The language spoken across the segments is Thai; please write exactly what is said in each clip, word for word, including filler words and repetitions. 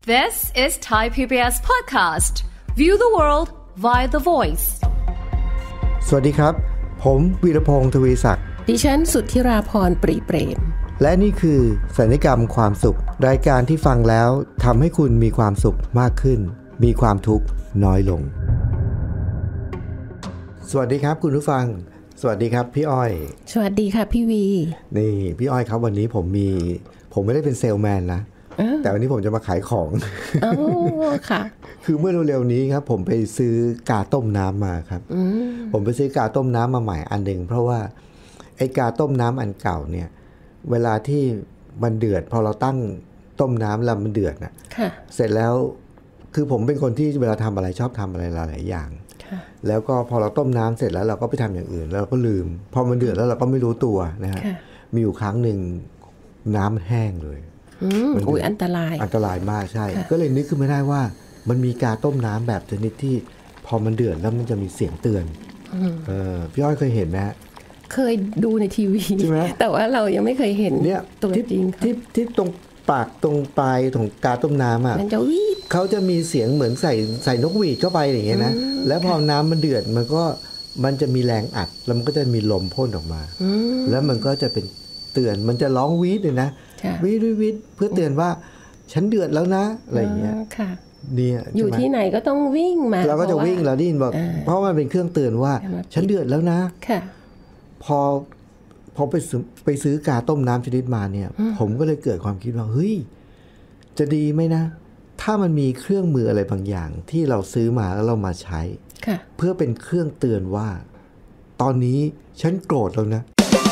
This is Thai พี บี เอส podcast. View the world via the voice. สวัสดีครับผมวีรพงษ์ทวีศักดิ์ดิฉันสุทธิราพรปรีเปรมและนี่คือสัญญกรรมความสุขรายการที่ฟังแล้วทำให้คุณมีความสุขมากขึ้นมีความทุกข์น้อยลงสวัสดีครับคุณผู้ฟังสวัสดีครับพี่อ้อยสวัสดีค่ะพี่วีนี่พี่อ้อยครับวันนี้ผมมีผมไม่ได้เป็นเซลแมนนะแต่วันนี้ผมจะมาขายของอ๋อค่ะคือเมื่อเร็วๆนี้ครับผมไปซื้อกาต้มน้ำมาครับผมไปซื้อกาต้มน้ำมาใหม่อันหนึ่งเพราะว่าไอ้กาต้มน้ำอันเก่าเนี่ยเวลาที่มันเดือดพอเราตั้งต้มน้ำแล้วมันเดือดนะเสร็จแล้วคือผมเป็นคนที่เวลาทำอะไรชอบทำอะไรหลายๆอย่างแล้วก็พอเราต้มน้ำเสร็จแล้วเราก็ไปทำอย่างอื่นแล้วเราก็ลืมพอมันเดือดแล้วเราก็ไม่รู้ตัวนะฮะมีอยู่ครั้งหนึ่งน้ำมันแห้งเลยมันอุ้ยอันตรายอันตรายมากใช่ก็เลยนึกขึ้นมาได้ว่ามันมีกาต้มน้ำแบบชนิดที่พอมันเดือดแล้วมันจะมีเสียงเตือนเออพี่อ้อยเคยเห็นไหมเคยดูในทีวีใช่ไหมแต่ว่าเรายังไม่เคยเห็นตัวจริงที่ที่ตรงปากตรงปลายของกาต้มน้ำอ่ะเขาจะมีเสียงเหมือนใส่ใส่นกหวีดเข้าไปอย่างเงี้ยนะแล้วพอน้ำมันเดือดมันก็มันจะมีแรงอัดแล้วมันก็จะมีลมพ่นออกมาแล้วมันก็จะเป็นเตือนมันจะร้องวีดเลยนะวีดวีดเพื่อเตือนว่าฉันเดือดแล้วนะอะไรอย่างเงี้ยเนี่ยอยู่ที่ไหนก็ต้องวิ่งมาเราก็จะวิ่งเราได้ยินบอกเพราะมันเป็นเครื่องเตือนว่าฉันเดือดแล้วนะพอพอไปซื้อไปซื้อกาต้มน้ำชนิดมาเนี่ยผมก็เลยเกิดความคิดว่าเฮ้ยจะดีไหมนะถ้ามันมีเครื่องมืออะไรบางอย่างที่เราซื้อมาแล้วเรามาใช้เพื่อเป็นเครื่องเตือนว่าตอนนี้ฉันโกรธแล้วนะ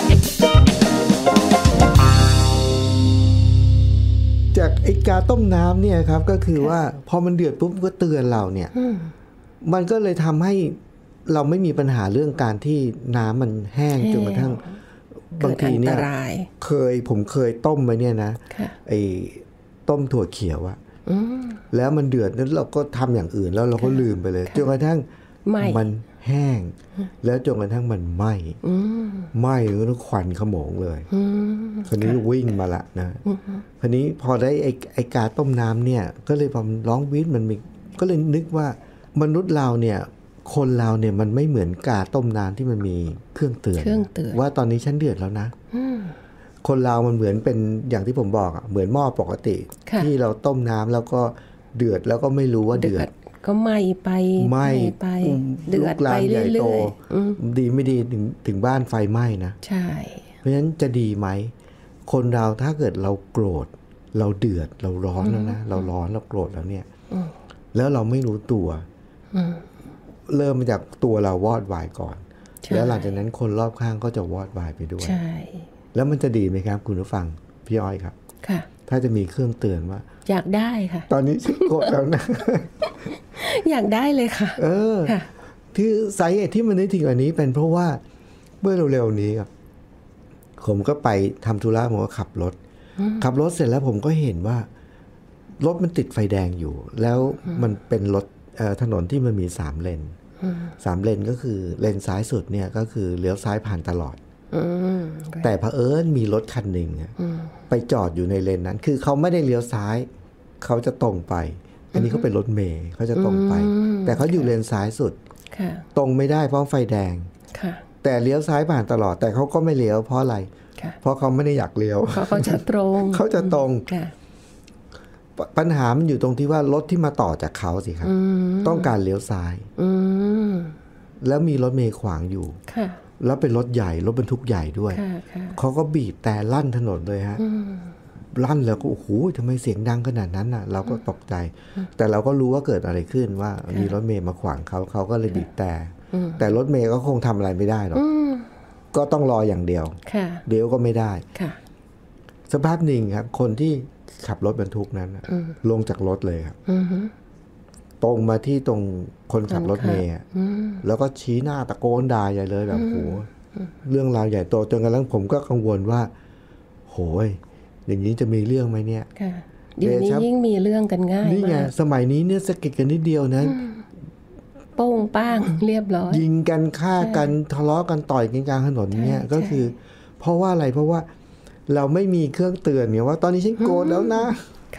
จากไอ้กาต้มน้ำเนี่ยครับก็คือว่าพอมันเดือดปุ๊บก็เตือนเราเนี่ยมันก็เลยทำให้เราไม่มีปัญหาเรื่องการที่น้ำมันแห้งจนกระทั่งบางทีเนี่ยเคยผมเคยต้มไปเนี่ยนะไอ้ต้มถั่วเขียวอะแล้วมันเดือดแล้วเราก็ทำอย่างอื่นแล้วเราก็ลืมไปเลยจนกระทั่งมันแห้งแล้วจนกระทั่งมันไหม้ไหม้แล้วก็ควันขโมงเลยคราวนี้วิ่งมาละนะคราวนี้พอได้ไอ้ไอ้กาต้มน้ำเนี่ยก็เลยพอร้องวิทย์มันมีก็เลยนึกว่ามนุษย์เราเนี่ยคนเราเนี่ยมันไม่เหมือนกาต้มน้ำที่มันมีเครื่องเตือนว่าตอนนี้ฉันเดือดแล้วนะคนเรามันเหมือนเป็นอย่างที่ผมบอกอ่ะเหมือนหม้อปกติที่เราต้มน้ำแล้วก็เดือดแล้วก็ไม่รู้ว่าเดือดก็ไหม้ไปไหม้ไปเดือดไปเรื่อยๆดีไม่ดีถึงถึงบ้านไฟไหม้นะใช่เพราะฉะนั้นจะดีไหมคนเราถ้าเกิดเราโกรธเราเดือดเราร้อนแล้วนะเราร้อนเราโกรธแล้วเนี่ยแล้วเราไม่รู้ตัวเริ่มมาจากตัวเราวอดวายก่อนแล้วหลังจากนั้นคนรอบข้างก็จะวอดวายไปด้วยใช่แล้วมันจะดีไหมครับคุณผู้ฟังพี่อ้อยครับค่ะถ้าจะมีเครื่องเตือนว่าอยากได้ค่ะตอนนี้ฉันโกรธแล้วนะอยากได้เลยค่ะเออที่สาเหตุที่มันนึกถึงอันนี้เป็นเพราะว่าเมื่อเร็วๆนี้ครับผมก็ไปทำธุระผมก็ขับรถขับรถเสร็จแล้วผมก็เห็นว่ารถมันติดไฟแดงอยู่แล้วมันเป็นรถถนนที่มันมีสามเลนสามเลนก็คือเลนซ้ายสุดเนี่ยก็คือเลี้ยวซ้ายผ่านตลอดแต่เผอิญมีรถคันหนึ่งไปจอดอยู่ในเลนนั้นคือเขาไม่ได้เลี้ยวซ้ายเขาจะตรงไปอันนี้เขาเป็นรถเมล์เขาจะตรงไปแต่เขาอยู่เลนซ้ายสุดตรงไม่ได้เพราะไฟแดงแต่เลี้ยวซ้ายผ่านตลอดแต่เขาก็ไม่เลี้ยวเพราะอะไรเพราะเขาไม่ได้อยากเลี้ยวเขาจะตรงเขาจะตรงปัญหามันอยู่ตรงที่ว่ารถที่มาต่อจากเขาสิครับต้องการเลี้ยวซ้ายแล้วมีรถเมล์ขวางอยู่แล้วเป็นรถใหญ่รถบรรทุกใหญ่ด้วยเขาก็บีบแต่ลั่นถนนเลยฮะลั่นแล้วก็โอ้โหทำไมเสียงดังขนาดนั้นน่ะเราก็ตกใจแต่เราก็รู้ว่าเกิดอะไรขึ้นว่ามีรถเมล์มาขวางเขาเขาก็เลยบีบแต่แต่รถเมล์ก็คงทำอะไรไม่ได้หรอกก็ต้องรออย่างเดียวเดี๋ยวก็ไม่ได้สภาพหนึ่งครับคนที่ขับรถบรรทุกนั้นลงจากรถเลยครับตรงมาที่ตรงคนขับรถเมล์แล้วก็ชี้หน้าตะโกนด่าใหญ่เลยแบบโหเรื่องราวใหญ่โตจนกระทั่งผมก็กังวลว่าโหยอย่างนี้จะมีเรื่องไหมเนี่ยเดี๋ยวนี้ยิ่งมีเรื่องกันง่ายนี่ไงสมัยนี้เนี่ยสะกิดกันนิดเดียวนั้นโป้งป้างเรียบร้อยยิงกันฆ่ากันทะเลาะกันต่อยกันกลางถนนเนี่ยก็คือเพราะว่าอะไรเพราะว่าเราไม่มีเครื่องเตือนเนี่ยว่าตอนนี้ฉันโกรธแล้วนะ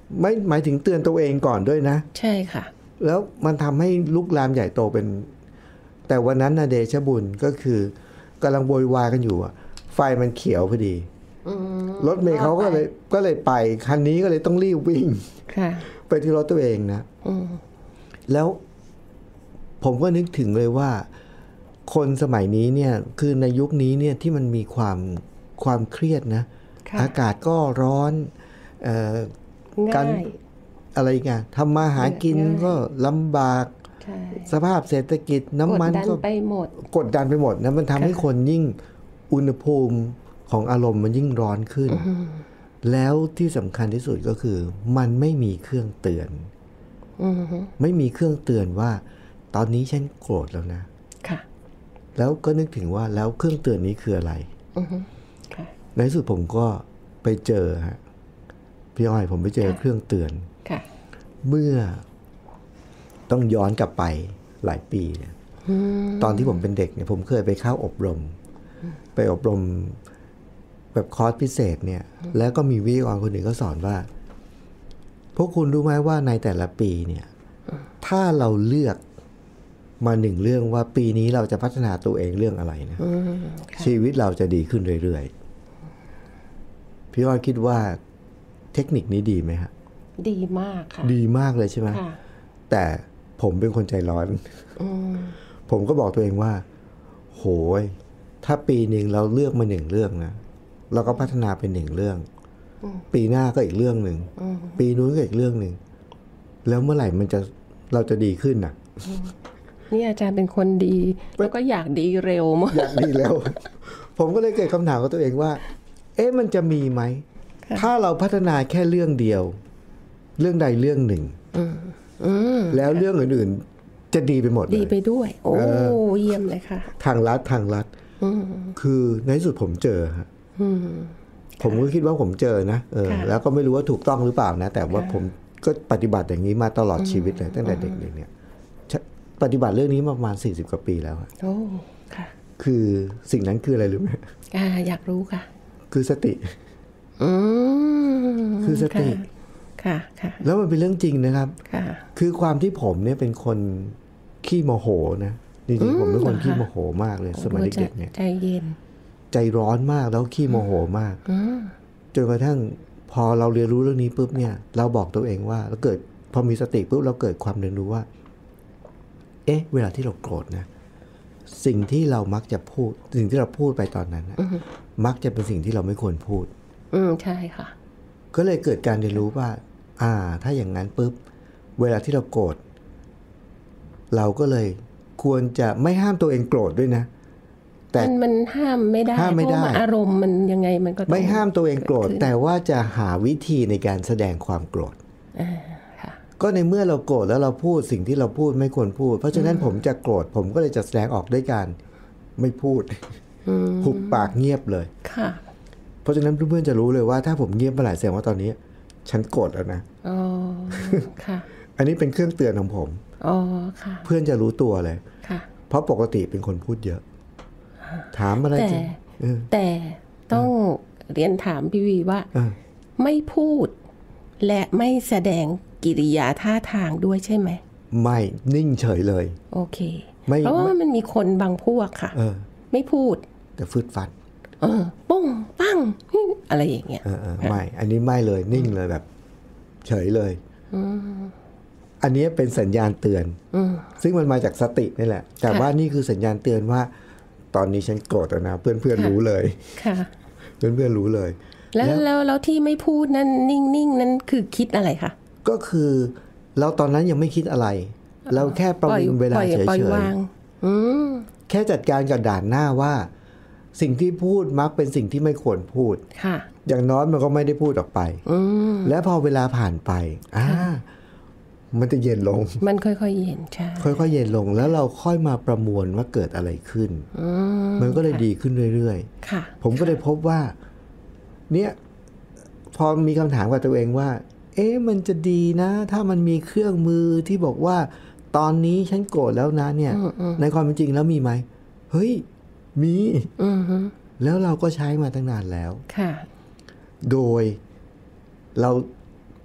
ไม่หมายถึงเตือนตัวเองก่อนด้วยนะใช่ค่ะแล้วมันทำให้ลุกลามใหญ่โตเป็นแต่วันนั้นนะเดชะบุญก็คือกำลังโวยวายกันอยู่อะไฟมันเขียวพอดีรถเมล์เขาก็เลยก็เลยไปคันนี้ก็เลยต้องรีบวิ่งไปที่รถตัวเองนะแล้วผมก็นึกถึงเลยว่าคนสมัยนี้เนี่ยคือในยุคนี้เนี่ยที่มันมีความความเครียดนะอากาศก็ร้อนเอ่อการอะไรกันทำมาหากินก็ลำบากสภาพเศรษฐกิจน้ำมันก็กดดันไปหมดกดดันไปหมดนะมันทำให้คนยิ่งอุณหภูมิของอารมณ์มันยิ่งร้อนขึ้นแล้วที่สำคัญที่สุดก็คือมันไม่มีเครื่องเตือนไม่มีเครื่องเตือนว่าตอนนี้ฉันโกรธแล้วนะแล้วก็นึกถึงว่าแล้วเครื่องเตือนนี้คืออะไรในที่สุดผมก็ไปเจอฮะพี่อ้อยผมไปเจอเครื่องเตือนเมื่อต้องย้อนกลับไปหลายปีเนี่ยตอนที่ผมเป็นเด็กเนี่ยผมเคยไปเข้าอบรมไปอบรมแบบคอร์สพิเศษเนี่ยแล้วก็มีวิทยากรคนหนึ่งก็สอนว่าพวกคุณรู้ไหมว่าในแต่ละปีเนี่ยถ้าเราเลือกมาหนึ่งเรื่องว่าปีนี้เราจะพัฒนาตัวเองเรื่องอะไรนะชีวิตเราจะดีขึ้นเรื่อยๆพี่อ้อยคิดว่าเทคนิคนี้ดีไหมฮะดีมากค่ะดีมากเลยใช่ไหมแต่ผมเป็นคนใจร้อนผมก็บอกตัวเองว่าโหยถ้าปีหนึ่งเราเลือกมาหนึ่งเรื่องนะเราก็พัฒนาเป็นหนึ่งเรื่องปีหน้าก็อีกเรื่องหนึ่งปีนู้นก็อีกเรื่องหนึ่งแล้วเมื่อไหร่มันจะเราจะดีขึ้นน่ะนี่อาจารย์เป็นคนดีแล้วก็อยากดีเร็วมากอยากดีเร็วผมก็เลยเกิดคำถามกับตัวเองว่าเอ๊ะมันจะมีไหมถ้าเราพัฒนาแค่เรื่องเดียวเรื่องใดเรื่องหนึ่งแล้วเรื่องอื่นๆจะดีไปหมดเลยดีไปด้วยโอ้เยี่ยมเลยค่ะทางลัดทางลัดคือในที่สุดผมเจอฮะผมก็คิดว่าผมเจอนะเออแล้วก็ไม่รู้ว่าถูกต้องหรือเปล่านะแต่ว่าผมก็ปฏิบัติอย่างนี้มาตลอดชีวิตเลยตั้งแต่เด็กๆเนี่ยปฏิบัติเรื่องนี้มาประมาณสี่สิบกว่าปีแล้วโอ้ค่ะคือสิ่งนั้นคืออะไรรู้ไหมอ่าอยากรู้ค่ะคือสติอืมคือสติค่ะค่ะแล้วมันเป็นเรื่องจริงนะครับค่ะคือความที่ผมเนี่ยเป็นคนขี้โมโหนะจริงๆผมเป็นคนขี้โมโหมากเลยสมัยเด็กๆเนี่ยใจเย็นใจร้อนมากแล้วขี้โมโหมากจนกระทั่งพอเราเรียนรู้เรื่องนี้ปุ๊บเนี่ยเราบอกตัวเองว่าเราเกิดพอมีสติปุ๊บเราเกิดความเรียนรู้ว่าเอ๊ะเวลาที่เราโกรธนะสิ่งที่เรามักจะพูดสิ่งที่เราพูดไปตอนนั้นนะมักจะเป็นสิ่งที่เราไม่ควรพูดอืมใช่ค่ะก็เลยเกิดการเรียนรู้ว่าอ่าถ้าอย่างนั้นปุ๊บเวลาที่เราโกรธเราก็เลยควรจะไม่ห้ามตัวเองโกรธด้วยนะแต่มันห้ามไม่ได้เพราะอารมณ์มันยังไงมันก็ไม่ห้ามตัวเองโกรธแต่ว่าจะหาวิธีในการแสดงความโกรธก็ในเมื่อเราโกรธแล้วเราพูดสิ่งที่เราพูดไม่ควรพูดเพราะฉะนั้นผมจะโกรธผมก็เลยจะแสดงออกด้วยการไม่พูดหุบปากเงียบเลยค่ะเพราะฉะนั้นเพื่อนๆจะรู้เลยว่าถ้าผมเงียบเมื่อไหร่แสดงว่าตอนนี้ฉันโกรธแล้วนะอ๋อค่ะอันนี้เป็นเครื่องเตือนของผมอ๋อค่ะเพื่อนจะรู้ตัวเลยค่ะเพราะปกติเป็นคนพูดเยอะถามอะไรแต่แต่ต้องเรียนถามพี่วีว่าไม่พูดและไม่แสดงกิริยาท่าทางด้วยใช่ไหมไม่นิ่งเฉยเลยโอเคเพราะว่ามันมีคนบางพวกค่ะไม่พูดแต่ฟืดฟัดเออปุ้งปั้งอะไรอย่างเงี้ยเออไม่อันนี้ไม่เลยนิ่งเลยแบบเฉยเลยอันนี้เป็นสัญญาณเตือนซึ่งมันมาจากสตินี่แหละแต่ว่านี่คือสัญญาณเตือนว่าตอนนี้ฉันโกรธแล้วนะเพื่อนๆรู้เลยค่ะเพื่อนๆรู้เลยแล้วแล้วแล้วที่ไม่พูดนั่นนิ่งๆนั่นคือคิดอะไรคะก็คือเราตอนนั้นยังไม่คิดอะไรเราแค่ประวิงเวลาเฉยๆแค่จัดการกับด่านหน้าว่าสิ่งที่พูดมักเป็นสิ่งที่ไม่ควรพูดอย่างน้อยมันก็ไม่ได้พูดออกไปและพอเวลาผ่านไปอ่ามันจะเย็นลงมันค่อยๆเย็นใช่ค่อยๆเย็นลงแล้วเราค่อยมาประมวลว่าเกิดอะไรขึ้นมันก็เลยดีขึ้นเรื่อยๆผมก็เลยพบว่าเนี่ยพอมีคำถามกับตัวเองว่าเอ๊ะมันจะดีนะถ้ามันมีเครื่องมือที่บอกว่าตอนนี้ฉันโกรธแล้วนะเนี่ยในความเป็นจริงแล้วมีไหมเฮ้ยมีแล้วเราก็ใช้มาตั้งนานแล้วโดยเรา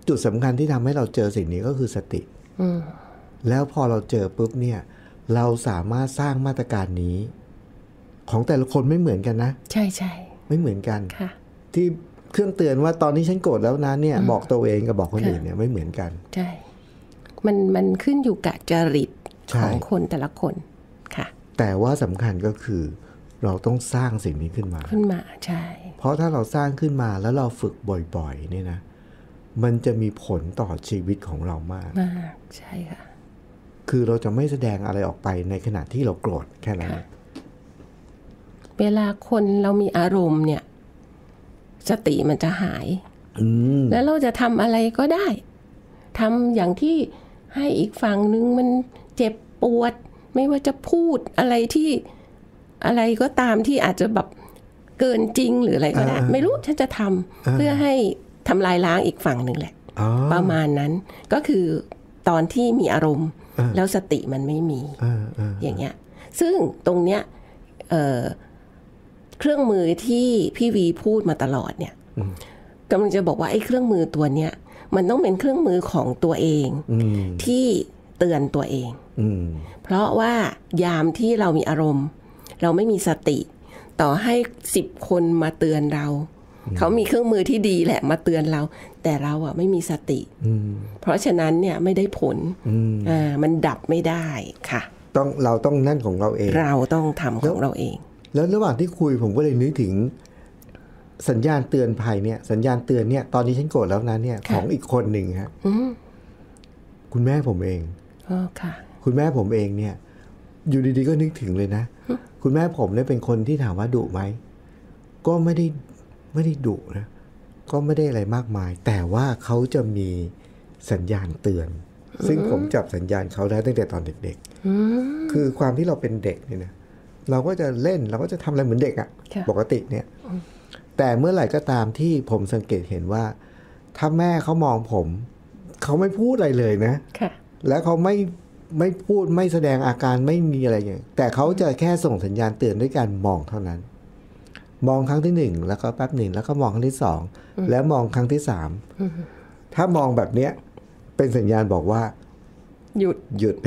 จุดสำคัญที่ทำให้เราเจอสิ่งนี้ก็คือสติแล้วพอเราเจอปุ๊บเนี่ยเราสามารถสร้างมาตรการนี้ของแต่ละคนไม่เหมือนกันนะใช่ใช่ไม่เหมือนกันที่เครื่องเตือนว่าตอนนี้ฉันโกรธแล้วนะเนี่ยบอกตัวเองกับบอกคนอื่นเนี่ยไม่เหมือนกันใช่มันมันขึ้นอยู่กับจริตของคนแต่ละคนค่ะแต่ว่าสำคัญก็คือเราต้องสร้างสิ่งนี้ขึ้นมาขึ้นมาใช่เพราะถ้าเราสร้างขึ้นมาแล้วเราฝึกบ่อยๆเนี่ยนะมันจะมีผลต่อชีวิตของเรามากมากใช่ค่ะคือเราจะไม่แสดงอะไรออกไปในขณะที่เราโกรธแค่นั้นเวลาคนเรามีอารมณ์เนี่ยสติมันจะหายแล้วเราจะทำอะไรก็ได้ทำอย่างที่ให้อีกฝั่งนึงมันเจ็บปวดไม่ว่าจะพูดอะไรที่อะไรก็ตามที่อาจจะแบบเกินจริงหรืออะไรก็ได้ไม่รู้ฉันจะทำเพื่อให้ทำลายล้างอีกฝั่งหนึ่งแหละประมาณนั้นก็คือตอนที่มีอารมณ์แล้วสติมันไม่มีอย่างเงี้ยซึ่งตรงเนี้ยเอ่อเครื่องมือที่พี่วีพูดมาตลอดเนี่ยกำลังจะบอกว่าไอ้เครื่องมือตัวเนี้ยมันต้องเป็นเครื่องมือของตัวเองที่เตือนตัวเองเพราะว่ายามที่เรามีอารมณ์เราไม่มีสติต่อให้สิบคนมาเตือนเราเขามีเครื่องมือที่ดีแหละมาเตือนเราแต่เราอ่ะไม่มีสติเพราะฉะนั้นเนี่ยไม่ได้ผลอ่ามันดับไม่ได้ค่ะต้องเราต้องนั่นของเราเองเราต้องทำของเราเองแล้วระหว่างที่คุยผมก็เลยนึกถึงสัญญาณเตือนภัยเนี่ยสัญญาณเตือนเนี่ยตอนนี้ฉันโกรธแล้วนะเนี่ยของอีกคนหนึ่งฮะคุณแม่ผมเองอ๋อค่ะคุณแม่ผมเองเนี่ยอยู่ดีๆก็นึกถึงเลยนะคุณแม่ผมเนี่ยเป็นคนที่ถามว่าดุไหมก็ไม่ได้ไม่ได้ดุนะก็ไม่ได้อะไรมากมายแต่ว่าเขาจะมีสัญญาณเตือนซึ่งผมจับสัญญาณเขาได้ตั้งแต่ตอนเด็กๆคือความที่เราเป็นเด็กเนี่ยนะเราก็จะเล่นเราก็จะทำอะไรเหมือนเด็กอะปกติเนี่ยแต่เมื่อไหร่ก็ตามที่ผมสังเกตเห็นว่าถ้าแม่เขามองผมเขาไม่พูดอะไรเลยนะแล้วเขาไม่ไม่พูดไม่แสดงอาการไม่มีอะไรอย่างแต่เขาจะแค่ส่งสัญญาณเตือนด้วยการมองเท่านั้นมองครั้งที่หนึ่งแล้วก็แป๊บหนึ่งแล้วก็มองครั้งที่สองแล้วมองครั้งที่สามถ้ามองแบบเนี้ยเป็นสัญญาณบอกว่าหยุดหยุด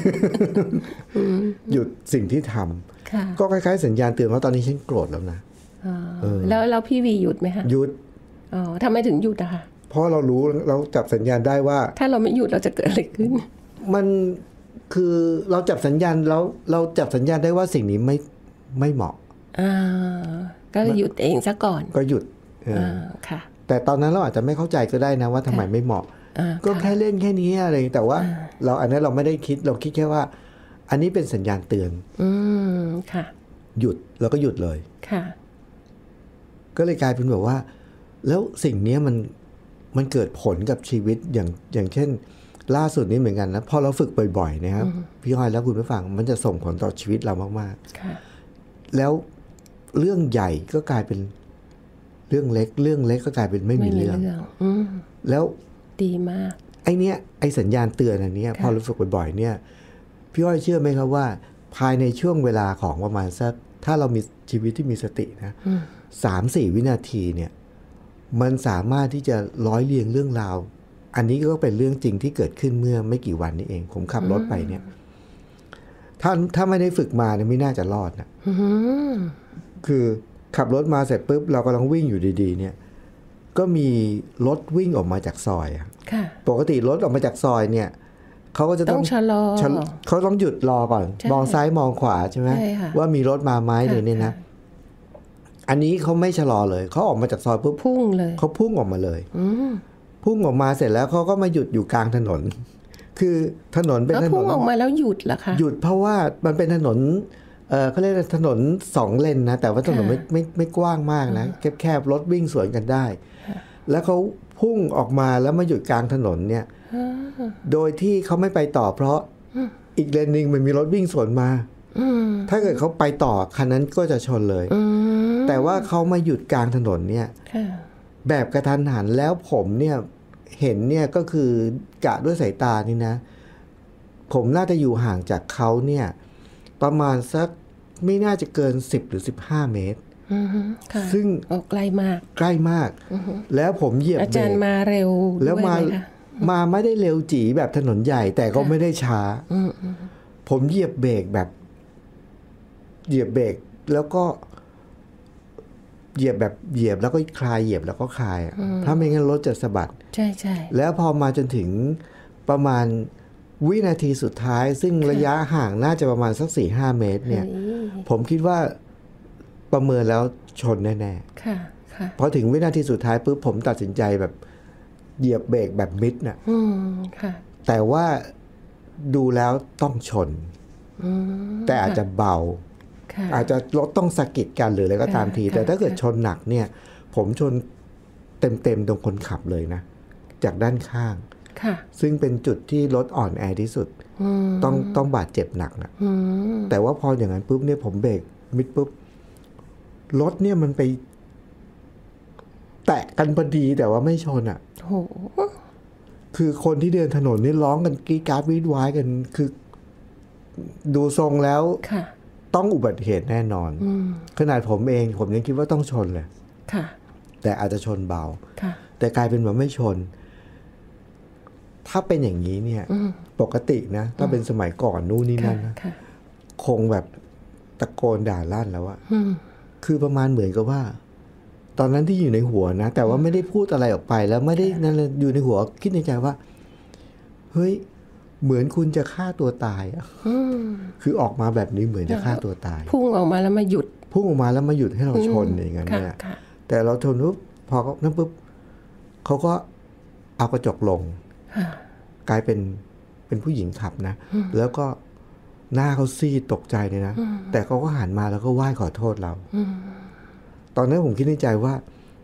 หยุดสิ่งที่ทำก็คล้ายๆสัญญาณเตือนว่าตอนนี้ฉันโกรธแล้วนะแล้วแล้วพี่วีหยุดไหมคะหยุดอ๋อทำไมถึงหยุดอะคะเพราะเรารู้เราจับสัญญาณได้ว่าถ้าเราไม่หยุดเราจะเกิดอะไรขึ้นมันคือเราจับสัญญาณแล้วเราจับสัญญาณได้ว่าสิ่งนี้ไม่ไม่เหมาะอ่าก็หยุดเองซะก่อนก็หยุดอ่าค่ะแต่ตอนนั้นเราอาจจะไม่เข้าใจก็ได้นะว่าทำไมไม่เหมาะก็แค่เล่นแค่นี้อะไรแต่ว่าเราอันนั้นเราไม่ได้คิดเราคิดแค่ว่าอันนี้เป็นสัญญาณเตือนอืมค่ะหยุดแล้วก็หยุดเลยค่ะก็เลยกลายเป็นแบบว่าแล้วสิ่งนี้มันมันเกิดผลกับชีวิตอย่างอย่างเช่นล่าสุดนี้เหมือนกันนะพอเราฝึกบ่อยๆนะครับพี่อ้อยแล้วคุณผู้ฟังมันจะส่งผลต่อชีวิตเรามากๆแล้วเรื่องใหญ่ก็กลายเป็นเรื่องเล็กเรื่องเล็กก็กลายเป็นไม่มีเรื่องแล้วดีมากไอ้นี่ไอ้สัญญาณเตือนอันนี้พอเราฝึกบ่อยๆเนี่ยพี่อ้อยเชื่อไหมครับว่าภายในช่วงเวลาของประมาณสักถ้าเรามีชีวิตที่มีสตินะสามสี่วินาทีเนี่ยมันสามารถที่จะร้อยเรียงเรื่องราวอันนี้ก็เป็นเรื่องจริงที่เกิดขึ้นเมื่อไม่กี่วันนี้เองผมขับรถไปเนี่ยถ้าถ้าไม่ได้ฝึกมาเนี่ยไม่น่าจะรอดนะคือขับรถมาเสร็จปุ๊บเรากำลังวิ่งอยู่ดีๆเนี่ยก็มีรถวิ่งออกมาจากซอยปกติรถออกมาจากซอยเนี่ยเขาก็จะต้องชะลอเขาต้องหยุดรอก่อนมองซ้ายมองขวาใช่ไหมว่ามีรถมาไหมเลยเนี่ยนะอันนี้เขาไม่ชะลอเลยเขาออกมาจากซอยปุ๊บพุ่งเลยเขาพุ่งออกมาเลยพุ่งออกมาเสร็จแล้วเขาก็มาหยุดอยู่กลางถนนคือถนนเป็นถนนพุ่งออกมาแล้วหยุดเหรอคะหยุดเพราะว่ามันเป็นถนนเออเขาเรียกถนนสองเลนนะแต่ว่าถนนไม่ไม่ไม่กว้างมากนะแคบๆรถวิ่งสวนกันได้แล้วเขาพุ่งออกมาแล้วมาหยุดกลางถนนเนี่ยโดยที่เขาไม่ไปต่อเพราะอีกเลนนึงมันมีรถวิ่งสวนมาถ้าเกิดเขาไปต่อคันนั้นก็จะชนเลยแต่ว่าเขามาหยุดกลางถนนเนี่ยแบบกระทันหันแล้วผมเนี่ยเห็นเนี่ยก็คือกะด้วยสายตานี่นะผมน่าจะอยู่ห่างจากเขาเนี่ยประมาณสักไม่น่าจะเกินสิบหรือสิบห้าเมตรซึ่งใกล้มากใกล้มากแล้วผมเหยียบเบรกอาจารย์มาเร็วแล้วมามาไม่ได้เร็วจี๋แบบถนนใหญ่แต่ก็ไม่ได้ช้าผมเหยียบเบรกแบบเหยียบเบรกแล้วก็เหยียบแบบเหยียบแล้วก็คลายเหยียบแล้วก็คลายถ้าไม่งั้นรถจะสะบัดใช่ใช่แล้วพอมาจนถึงประมาณวินาทีสุดท้ายซึ่งระยะห่างน่าจะประมาณสัก สี่ห้า เมตรเนี่ยผมคิดว่าประเมินแล้วชนแน่ๆค่ะค่ะพอถึงวินาทีสุดท้ายปุ๊บผมตัดสินใจแบบเหยียบเบรกแบบมิดน่ะอืมค่ะแต่ว่าดูแล้วต้องชนแต่อาจจะเบาอาจจะรถต้องสะกิดกันหรืออะไรก็ตามทีแต่ถ้าเกิดชนหนักเนี่ยผมชนเต็มๆตรงคนขับเลยนะจากด้านข้างซึ่งเป็นจุดที่รถอ่อนแอที่สุดต้องต้องบาดเจ็บหนักนะแต่ว่าพออย่างนั้นปุ๊บเนี่ยผมเบรกมิดปุ๊บรถเนี่ยมันไปแตะกันพอดีแต่ว่าไม่ชนอ่ะคือคนที่เดินถนนนี่ร้องกันกรี๊ดกราดวีดวายกันคือดูทรงแล้วต้องอุบัติเหตุแน่นอนขนาดผมเองผมยังคิดว่าต้องชนเลยแต่อาจจะชนเบาแต่กลายเป็นว่าไม่ชนถ้าเป็นอย่างนี้เนี่ยปกตินะถ้าเป็นสมัยก่อนนู่นนี่นั่นนะคงแบบตะโกนด่าลั่นแล้วอะคือประมาณเหมือนกับว่าตอนนั้นที่อยู่ในหัวนะแต่ว่าไม่ได้พูดอะไรออกไปแล้วไม่ได้นั่นเลยอยู่ในหัวคิดในใจว่าเฮ้ยเหมือนคุณจะฆ่าตัวตายอ่ะคือออกมาแบบนี้เหมือนจะฆ่าตัวตายพุ่งออกมาแล้วมาหยุดพุ่งออกมาแล้วมาหยุดให้เราชนอย่างนั้นเนี่ยแต่เราชนปุ๊บพอเขานั่นปุ๊บเขาก็เอากระจกลงกลายเป็นเป็นผู้หญิงขับนะแล้วก็หน้าเขาซีดตกใจเลยนะแต่เขาก็หันมาแล้วก็ไหว้ขอโทษเราตอนนั้นผมคิดในใจว่า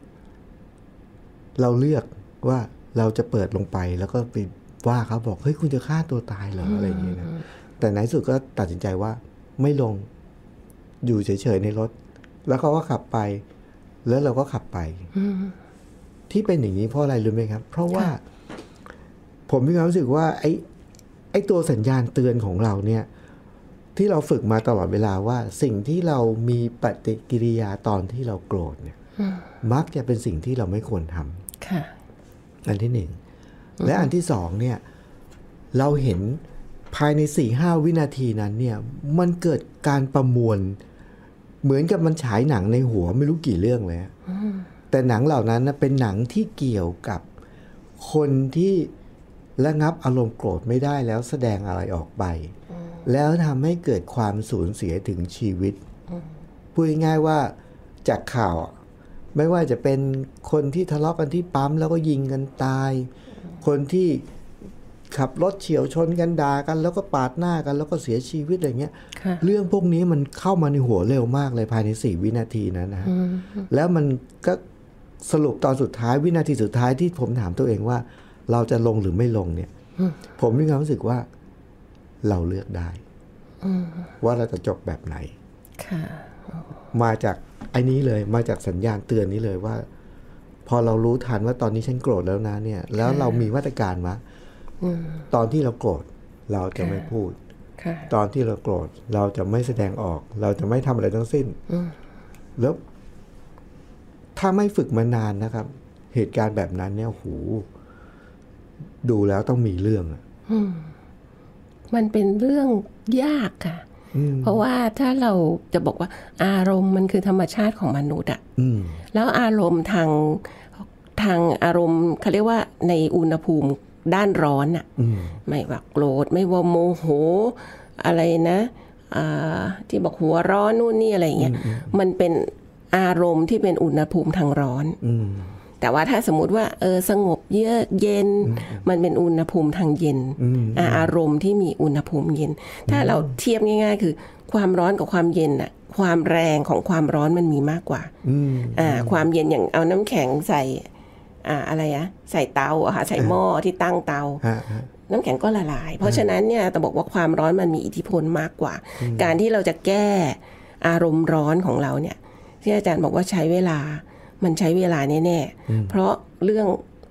เราเลือกว่าเราจะเปิดลงไปแล้วก็ไปว่าเขาบอกเฮ้ยคุณจะฆ่าตัวตายเหรออะไรอย่างเงี้ยนะแต่ในสุดก็ตัดสินใจว่าไม่ลงอยู่เฉยๆในรถแล้วเขาก็ขับไปแล้วเราก็ขับไปที่เป็นอย่างนี้เพราะอะไรรู้ไหมครับเพราะว่าผมมีความรู้สึกว่าไอ้ไอ้ตัวสัญญาณเตือนของเราเนี่ยที่เราฝึกมาตลอดเวลาว่าสิ่งที่เรามีปฏิกิริยาตอนที่เราโกรธเนี่ยมักจะเป็นสิ่งที่เราไม่ควรทำอันที่หนึ่งและอันที่สองเนี่ยเราเห็นภายใน สี่ห้า วินาทีนั้นเนี่ยมันเกิดการประมวลเหมือนกับมันฉายหนังในหัวไม่รู้กี่เรื่องเลยแต่หนังเหล่านั้นนะเป็นหนังที่เกี่ยวกับคนที่ระงับอารมณ์โกรธไม่ได้แล้วแสดงอะไรออกไปแล้วทำให้เกิดความสูญเสียถึงชีวิตพูดง่ายๆว่าจากข่าวไม่ว่าจะเป็นคนที่ทะเลาะกันที่ปั๊มแล้วก็ยิงกันตายคนที่ขับรถเฉี่ยวชนกันด่ากันแล้วก็ปาดหน้ากันแล้วก็เสียชีวิตอะไรเงี้ยเรื่องพวกนี้มันเข้ามาในหัวเร็วมากเลยภายในสี่วินาทีนั้นนะแล้วมันก็สรุปตอนสุดท้ายวินาทีสุดท้ายที่ผมถามตัวเองว่าเราจะลงหรือไม่ลงเนี่ยผมมีความรู้สึกว่าเราเลือกได้ว่าเราจะจบแบบไหนมาจากไอ้นี้เลยมาจากสัญญาณเตือนนี้เลยว่าพอเรารู้ทันว่าตอนนี้ฉันโกรธแล้วนะเนี่ยแล้วเรามีมาตรการวะตอนที่เราโกรธเราจะไม่พูดตอนที่เราโกรธเราจะไม่แสดงออกเราจะไม่ทำอะไรทั้งสิ้นแล้วถ้าไม่ฝึกมานานนะครับเหตุการณ์แบบนั้นเนี่ยโหดูแล้วต้องมีเรื่องอ่ะมันเป็นเรื่องยากค่ะเพราะว่าถ้าเราจะบอกว่าอารมณ์มันคือธรรมชาติของมนุษย์อ่ะแล้วอารมณ์ทางทางอารมณ์เขาเรียกว่าในอุณหภูมิด้านร้อนอ่ะไม่ว่าโกรธไม่ว่าโมโหอะไรนะที่บอกหัวร้อนนู่นนี่อะไรเงี้ยมันเป็นอารมณ์ที่เป็นอุณหภูมิทางร้อนแต่ว่าถ้าสมมติว่าเออสงบเยือกเย็นมันเป็นอุณหภูมิทางเย็นอารมณ์ที่มีอุณหภูมิเย็นถ้าเราเทียบง่ายๆคือความร้อนกับความเย็นน่ะความแรงของความร้อนมันมีมากกว่าอ่าความเย็นอย่างเอาน้ำแข็งใส่อ่าอะไรอะใส่เตาอะค่ะใส่หม้อที่ตั้งเตาน้ำแข็งก็ละลายเพราะฉะนั้นเนี่ยแต่บอกว่าความร้อนมันมีอิทธิพลมากกว่าการที่เราจะแก้อารมณ์ร้อนของเราเนี่ยที่อาจารย์บอกว่าใช้เวลามันใช้เวลาแน่ๆเพราะเรื่อง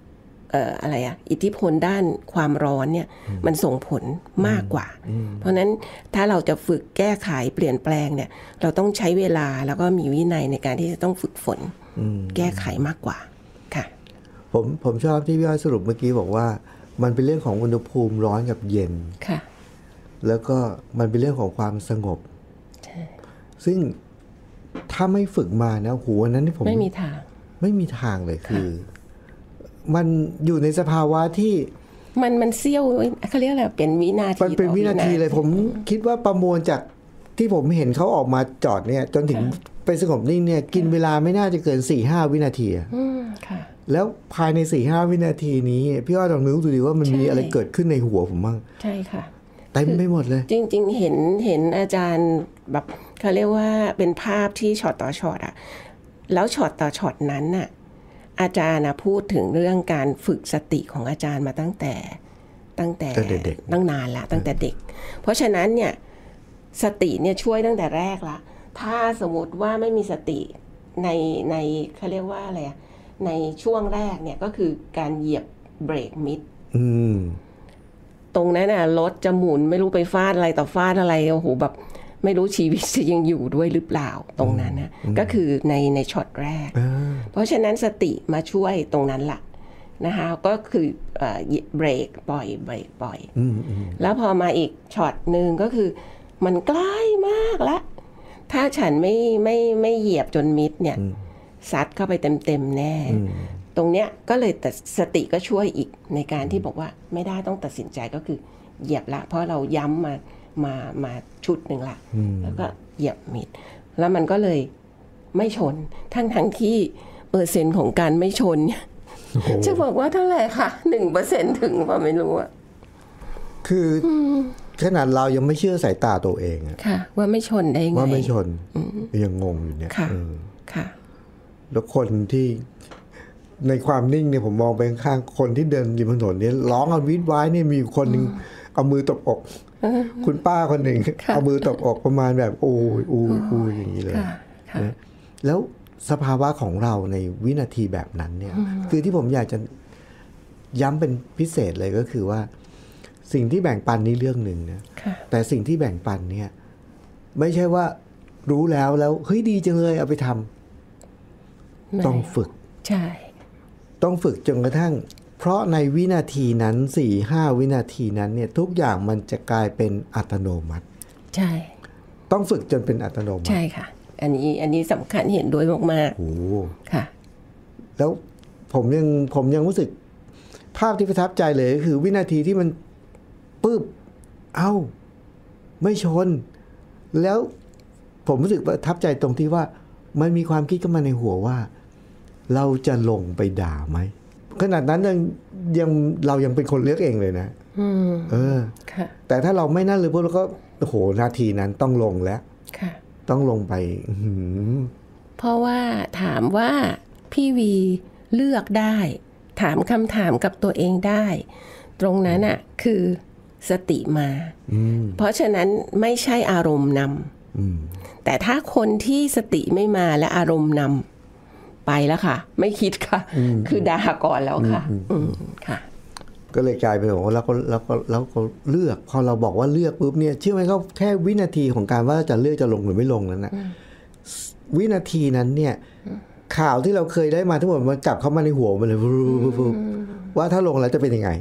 เอ่ออะไรอะอิทธิพลด้านความร้อนเนี่ยมันส่งผลมากกว่าเพราะนั้นถ้าเราจะฝึกแก้ไขเปลี่ยนแปลงเนี่ยเราต้องใช้เวลาแล้วก็มีวินัยในการที่จะต้องฝึกฝนแก้ไขมากกว่าค่ะผมผมชอบที่พี่อ้อยสรุปเมื่อกี้บอกว่ามันเป็นเรื่องของอุณหภูมิร้อนกับเย็นค่ะแล้วก็มันเป็นเรื่องของความสงบซึ่งถ้าไม่ฝึกมานะโหอันนั้นที่ผมไม่มีทางไม่มีทางเลยคือมันอยู่ในสภาวะที่มันมันเสี้ยวเขาเรียกอะไรเป็นวินาทีมันเป็นวินาทีเลยผมคิดว่าประมวลจากที่ผมเห็นเขาออกมาจอดเนี่ยจนถึงไปสงบนิ่งเนี่ยกินเวลาไม่น่าจะเกิน สี่ห้า วินาทีอ่ะแล้วภายใน สี่ห้า วินาทีนี้พี่อ้อยลองนึกดูดิว่ามันมีอะไรเกิดขึ้นในหัวผมบ้างใช่ค่ะเต็มไปหมดเลยจริงๆเห็นเห็นอาจารย์แบบเขาเรียกว่าเป็นภาพที่ช็อตต่อช็อตอ่ะแล้วช็อตต่อช็อตนั้นน่ะอาจารย์นะพูดถึงเรื่องการฝึกสติของอาจารย์มาตั้งแต่ตั้งแต่ตั้งนานละตั้งแต่เด็กเพราะฉะนั้นเนี่ยสติเนี่ยช่วยตั้งแต่แรกละถ้าสมมติว่าไม่มีสติในในเขาเรียกว่าอะไรอะในช่วงแรกเนี่ยก็คือการเหยียบเบรกมิดตรงนั้นน่ะรถจะหมุนไม่รู้ไปฟาดอะไรต่อฟาดอะไรโอ้โหแบบไม่รู้ชีวิตจะยังอยู่ด้วยหรือเปล่าตรงนั้นนะก็คือในในช็อตแรกเพราะฉะนั้นสติมาช่วยตรงนั้นละนะคะก็คือเบรกปล่อยเบรกปล่อยแล้วพอมาอีกช็อตหนึ่งก็คือมันใกล้มากละถ้าฉันไม่ไม่ไม่เหยียบจนมิดเนี่ยซัดเข้าไปเต็มๆแน่ตรงเนี้ยก็เลยแต่สติก็ช่วยอีกในการที่บอกว่าไม่ได้ต้องตัดสินใจก็คือเหยียบละเพราะเราย้ำมามามาชุดหนึ่งละแล้วก็เหยียบมิดแล้วมันก็เลยไม่ชนทั้งทั้งที่เปอร์เซ็นต์ของการไม่ชนเนี่ยจะบอกว่าเท่าไหร่ค่ะหนึ่งเปอร์เซ็นต์ถึงว่าไม่รู้อะคือขนาดเรายังไม่เชื่อสายตาตัวเองอะค่ะว่าไม่ชนได้ไงว่าไม่ชนยังงงอยู่เนี่ยค่ะค่ะแล้วคนที่ในความนิ่งเนี่ยผมมองไปข้างคนที่เดินริมถนนเนี่ยร้องเอาวิดไว้เนี่ยมีคนนึงเอามือตบอกคุณป้าคนหนึ่งเอามือตบอกประมาณแบบโอ้ยอู้อู้อย่างนี้เลยแล้วสภาวะของเราในวินาทีแบบนั้นเนี่ยคือที่ผมอยากจะย้ำเป็นพิเศษเลยก็คือว่าสิ่งที่แบ่งปันนี่เรื่องหนึ่งนะแต่สิ่งที่แบ่งปันเนี่ยไม่ใช่ว่ารู้แล้วแล้วเฮ้ยดีจังเลยเอาไปทำต้องฝึกใช่ต้องฝึกจนกระทั่งเพราะในวินาทีนั้น สี่ห้า วินาทีนั้นเนี่ยทุกอย่างมันจะกลายเป็นอัตโนมัติใช่ต้องฝึกจนเป็นอัตโนมัติใช่ค่ะอันนี้อันนี้สำคัญเห็นด้วยมากๆโอ้ค่ะแล้วผมยังผมยังรู้สึกภาพที่ประทับใจเลยก็คือวินาทีที่มันปึ๊บเอ้าไม่ชนแล้วผมรู้สึกประทับใจตรงที่ว่ามันมีความคิดเข้ามาในหัวว่าเราจะลงไปด่าไหมขนาดนั้นยังยังเรายังเป็นคนเลือกเองเลยนะเออแต่ถ้าเราไม่นั่นเลยพวกเราก็โอ้โหนาทีนั้นต้องลงแล้วต้องลงไปเพราะว่าถามว่าพี่วีเลือกได้ถามคำถามกับตัวเองได้ตรงนั้นอ่ะคือสติมาเพราะฉะนั้นไม่ใช่อารมณ์นำแต่ถ้าคนที่สติไม่มาและอารมณ์นำไปแล้วค่ะไม่คิดค่ะคือด่าก่อนแล้วค่ะค่ะก็เลยกลายเป็นว่าแล้วก็แล้วก็แล้วก็เลือกพอเราบอกว่าเลือกปุ๊บเนี่ยเชื่อไหมเขาแค่วินาทีของการว่าจะเลือกจะลงหรือไม่ลงนั้นนะวินาทีนั้นเนี่ยข่าวที่เราเคยได้มาทั้งหมดมันกลับเข้ามาในหัวมันเลยว่าถ้าลงแล้วจะเป็นยังไง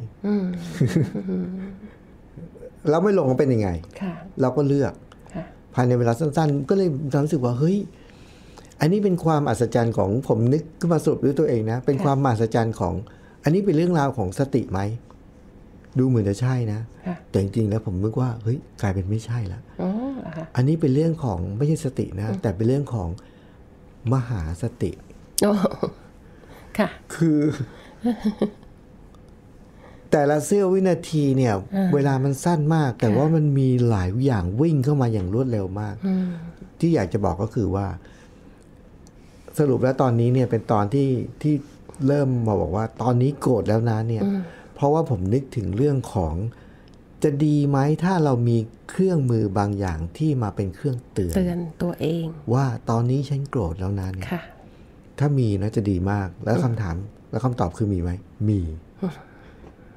แล้วไม่ลงก็เป็นยังไงเราก็เลือกภายในเวลาสั้นๆก็เลยรู้สึกว่าเฮ้ยอันนี้เป็นความอัศจรรย์ของผมนึกขึ้นมาสรุปด้วยตัวเองนะเป็นความมหัศจรรย์ของอันนี้เป็นเรื่องราวของสติไหมดูเหมือนจะใช่นะแต่จริงๆแล้วผมนึกว่าเฮ้ยกลายเป็นไม่ใช่ละอันนี้เป็นเรื่องของไม่ใช่สตินะแต่เป็นเรื่องของมหาสติคือ แต่ละเสี้ยววินาทีเนี่ยเวลามันสั้นมากแต่ว่ามันมีหลายอย่างวิ่งเข้ามาอย่างรวดเร็วมากที่อยากจะบอกก็คือว่าสรุปแล้วตอนนี้เนี่ยเป็นตอนที่ที่เริ่มมาบอกว่าตอนนี้โกรธแล้วนะเนี่ยเพราะว่าผมนึกถึงเรื่องของจะดีไหมถ้าเรามีเครื่องมือบางอย่างที่มาเป็นเครื่องเตือนเตือนตัวเองว่าตอนนี้ฉันโกรธแล้วนะเนี่ยถ้ามีนะจะดีมากแล้วคำถามแล้วคำตอบคือมีไหมมี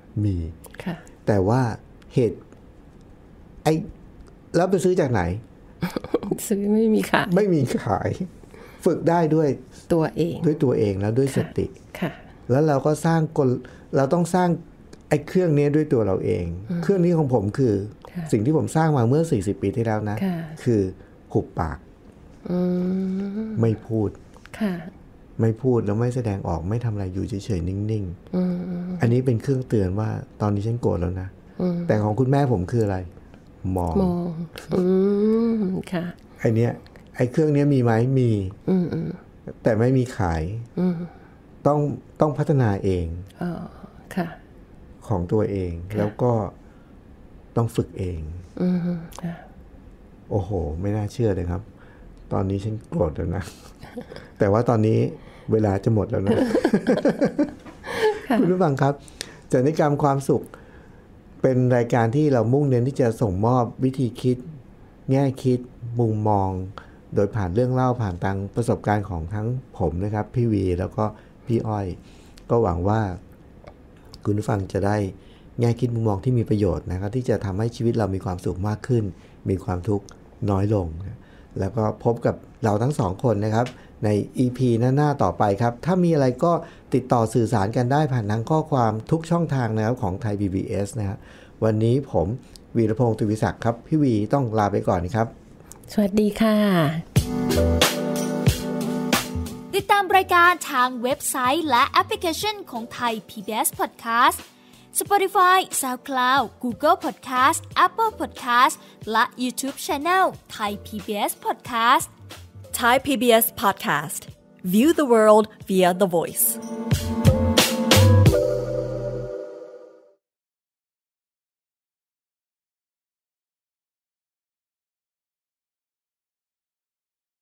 มีค่ะแต่ว่าเหตุไอ้แล้วไปซื้อจากไหนซื้อไม่มีขายไม่มีขาย ฝึกได้ด้วยตัวเองด้วยตัวเองแล้วด้วยสติค่ะแล้วเราก็สร้างกลเราต้องสร้างไอ้เครื่องนี้ด้วยตัวเราเอง เครื่องนี้ของผมคือ สิ่งที่ผมสร้างมาเมื่อสี่สิบปีที่แล้วนะค่ะคือหุบปากอืมไม่พูดค่ะไม่พูดแล้วไม่แสดงออกไม่ทำอะไรอยู่เฉยๆนิ่งอืมๆอันนี้เป็นเครื่องเตือนว่าตอนนี้ฉันโกรธแล้วนะอืมแต่ของคุณแม่ผมคืออะไร มองมองอืมค่ะไอเนี้ยไอเครื่องนี้มีไหมมีอืมอืมแต่ไม่มีขายอืมต้องต้องพัฒนาเองอ๋อค่ะของตัวเอง แล้วก็ต้องฝึกเองอืมค่ะโอ้โห ไม่น่าเชื่อเลยครับ ตอนนี้ฉันโกรธแล้วนะ แต่ว่าตอนนี้เวลาจะหมดแล้วนะ คุณผู้ฟังครับจริยกรรมความสุข เป็นรายการที่เรามุ่งเน้นที่จะส่งมอบวิธีคิด แง่คิด มุมมอง โดยผ่านเรื่องเล่าผ่านทางประสบการณ์ของทั้งผมนะครับพี่วีแล้วก็พี่อ้อย ก็หวังว่าคุณผู้ฟังจะได้แง่คิดมุมมองที่มีประโยชน์นะครับที่จะทำให้ชีวิตเรามีความสุขมากขึ้น มีความทุกข์น้อยลงนะแล้วก็พบกับเราทั้งสองคนนะครับใน อี พี หน้าๆต่อไปครับถ้ามีอะไรก็ติดต่อสื่อสารกันได้ผ่านทางข้อความทุกช่องทางนะครับของไทย พี บี เอส นะครับวันนี้ผมวีรพงศ์ ตุวิศักดิ์ครับพี่วีต้องลาไปก่อนครับสวัสดีค่ะติดตามรายการทางเว็บไซต์และแอปพลิเคชันของไทย พี บี เอส Podcast Spotify, SoundCloud, Google Podcast, Apple Podcast และ YouTube Channel Thai พี บี เอส Podcast Thai พี บี เอส Podcast. View the world via the voice.